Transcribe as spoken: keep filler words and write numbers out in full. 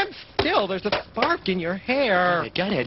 Stand still. There's a spark in your hair. I got it.